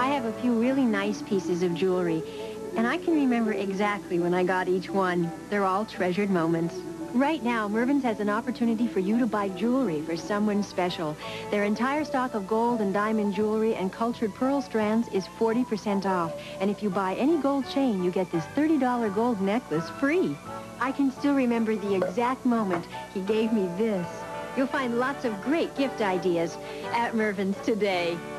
I have a few really nice pieces of jewelry, and I can remember exactly when I got each one. They're all treasured moments. Right now, Mervyn's has an opportunity for you to buy jewelry for someone special. Their entire stock of gold and diamond jewelry and cultured pearl strands is 40% off. And if you buy any gold chain, you get this $30 gold necklace free. I can still remember the exact moment he gave me this. You'll find lots of great gift ideas at Mervyn's today.